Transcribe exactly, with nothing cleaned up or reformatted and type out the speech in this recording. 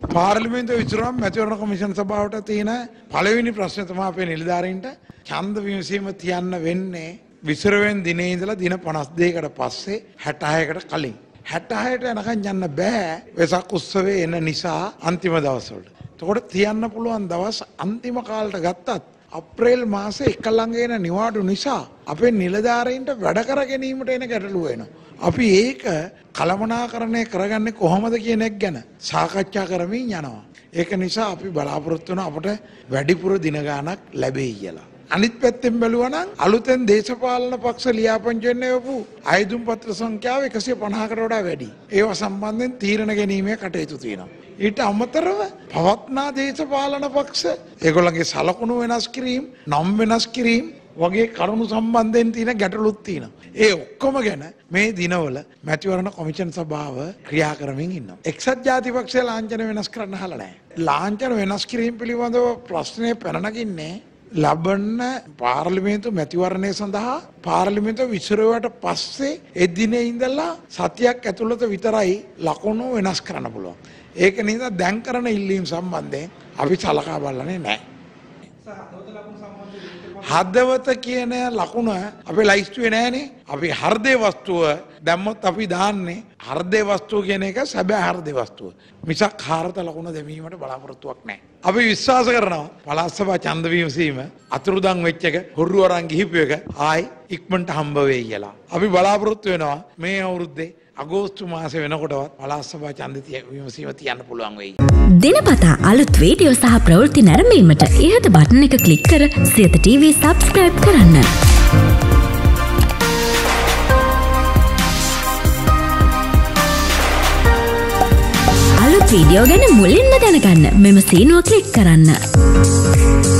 පාර්ලිමේන්තුව විසිරුවම මැතිවරණ කොමිෂන් සභාවට තියෙන පළවෙනි ප්‍රශ්නේ තමයි අපේ නිලධාරීන්ට ඡන්ද විමසීම තියන්න වෙන්නේ විසිරුවෙන් දිනේ ඉඳලා දින පනස් දෙකකට පස්සේ හැට හයකට කලින්. හැට හයට යනකම් යන්න බෑ වෙසක් උත්සවයේ එන නිසා අන්තිම දවස්වල. එතකොට තියන්න පුළුවන් දවස් අන්තිම කාලට ගත්තත් අප්‍රේල් මාසේ එක ළඟ එන නිවාඩු නිසා අපේ නිලධාරීන්ට වැඩ කර ගැනීමට එන ගැටලුව එනවා. අපි ඒක කළමනාකරණය කරගන්නේ කොහොමද කියන එක ගැන සාකච්ඡා කරමින් යනවා. ඒක නිසා අපි බලාපොරොත්තු වෙන අපට වැඩිපුර දින ගාණක් ලැබෙයි කියලා. අනිත් පැත්තෙන් බැලුවා නම් අලුතෙන් දේශපාලන පක්ෂ ලියාපදිංචි වෙන්න යපු ආයුධ පත්‍ර සංඛ්‍යාව එකසිය පනහකට වඩා වැඩි. ඒවා සම්බන්ධයෙන් තීරණ ගැනීමේ කටයුතු තියෙනවා. ඊට අමතරව පවත්නා දේශපාලන පක්ෂ ඒගොල්ලන්ගේ සලකුණු වෙනස් කිරීම, නම් වෙනස් කිරීම වගේ කරුණු සම්බන්ධයෙන් තියෙන ගැටලුත් තියෙනවා. ඒ ඔක්කොම ගැන මේ දිනවල මැතිවරණ කොමිෂන් සභාව ක්‍රියා කරමින් ඉන්නවා. එක්සත් ජාතිපක්ෂය ලාංඡන වෙනස් කරන්න හල නැහැ. ලාංඡන වෙනස් කිරීම පිළිබඳව ප්‍රශ්නය පැන නගින්නේ ලබන පාර්ලිමේන්තු මැතිවරණය සඳහා පාර්ලිමේන්තුව විසිරුවට පස්සේ එදිනේ ඉඳලා සතියක් ඇතුළත විතරයි ලකුණු වෙනස් කරන්න පුළුවන්. ඒක නිසා දැන් කරන ඉල්ලීම් සම්බන්ධයෙන් අපි සලකා බලන්නේ නැහැ. හදවත කියන ලකුණ අපේ ලයිස්තුවේ නැහනේ. අපි හෘදේ වස්තුව දැම්මොත් අපි දාන්නේ හෘදේ වස්තුව කියන එක සැබෑ හෘදේ වස්තුව. මිසක් හාරත ලකුණ දෙමීමට බලාපොරොත්තුවක් නැහැ. අපි විශ්වාස කරනවා පළාත් සභා ඡන්ද විමසීම අතුරුදන් වෙච්ච එක හොරු අරන් ගිහිපු එක ආයි ඉක්මනට හම්බ වෙයි කියලා. අපි බලාපොරොත්තු වෙනවා මේ අවුරුද්දේ අගෝස්තු මාසේ වෙනකොටවත් පළාත් සභා ඡන්ද විමසීම තියන්න පුළුවන් වෙයි. දිනපතා අලුත් වීඩියෝ සහ ප්‍රවෘත්ති නැරඹීමට ඉහත බටන් එක ක්ලික් කර සියත ටීවී සබ්ස්ක්‍රයිබ් කරන්න. අලුත් වීඩියෝ ගැන මුලින්ම දැනගන්න මෙම සීනුව ක්ලික් කරන්න.